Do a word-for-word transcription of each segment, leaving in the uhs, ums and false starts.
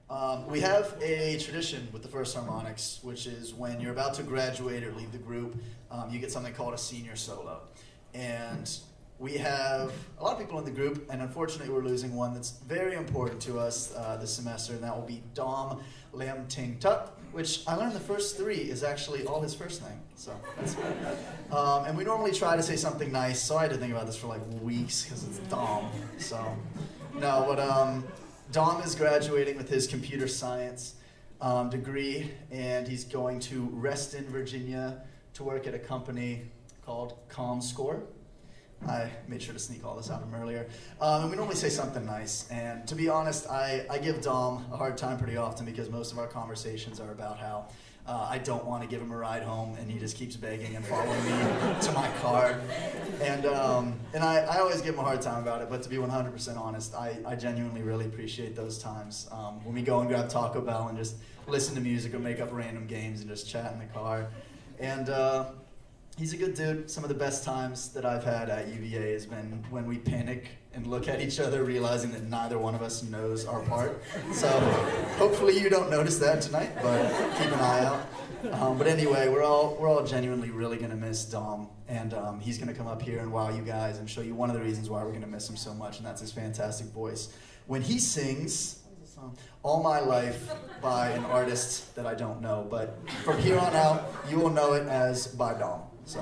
Um, we have a tradition with the first Harmonics, which is when you're about to graduate or leave the group, um, you get something called a senior solo. And we have a lot of people in the group, and unfortunately we're losing one that's very important to us uh, this semester, and that will be Dom Lam Ting Luk, which I learned the first three is actually all his first name. So that's um, and we normally try to say something nice, so I had to think about this for like weeks because it's Dom. So no, but um, Dom is graduating with his computer science um, degree, and he's going to Reston, Virginia, to work at a company called ComScore. I made sure to sneak all this out of him earlier. Um, and we normally say something nice. And to be honest, I, I give Dom a hard time pretty often because most of our conversations are about how uh, I don't want to give him a ride home, and he just keeps begging and following me to my car. And, um, and I, I always give him a hard time about it, but to be one hundred percent honest, I, I genuinely really appreciate those times um, when we go and grab Taco Bell and just listen to music or make up random games and just chat in the car. And uh, he's a good dude. Some of the best times that I've had at U V A has been when we panic and look at each other realizing that neither one of us knows our part. So hopefully you don't notice that tonight, but keep an eye out. Um, but anyway, we're all, we're all genuinely really going to miss Dom, and um, he's going to come up here and wow you guys and show you one of the reasons why we're going to miss him so much, and that's his fantastic voice. When he sings All My Life by an artist that I don't know, but from here on out, you will know it as by Dom. So.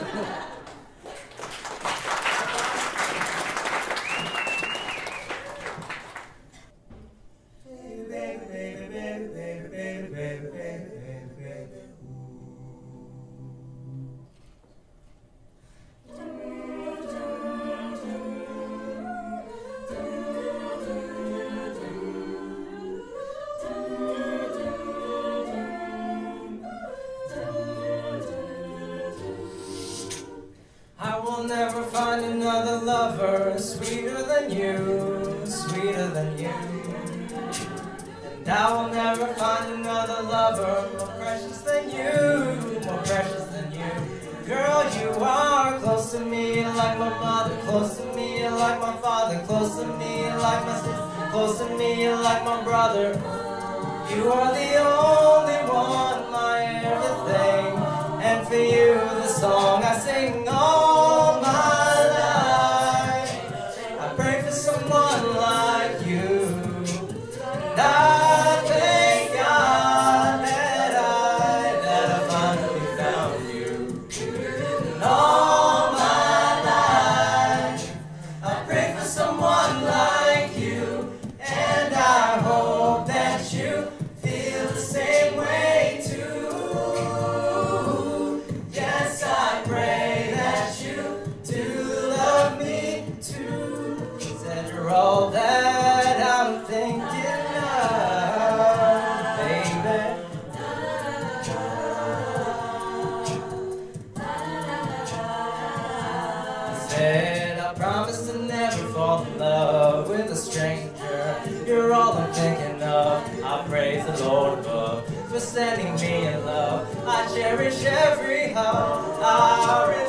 Never find another lover sweeter than you, sweeter than you. And I will never find another lover more precious than you, more precious than you. Girl, you are close to me like my mother, close to me like my father, close to me like my sister, close to me like my brother. You are the only one, my everything, and for you the song I sing all my life. I pray for someone like you, and I thank God that I, that I finally found you. And all my life, I pray for someone like you, and I hope that you feel the same way too. Yes, I pray that you do love me too. 'Cause you're all that I'm thinking of, baby. I said I promise to never fall in love with a stranger. You're all I'm thinking of. I praise the Lord above for sending me in love. I cherish every hope. I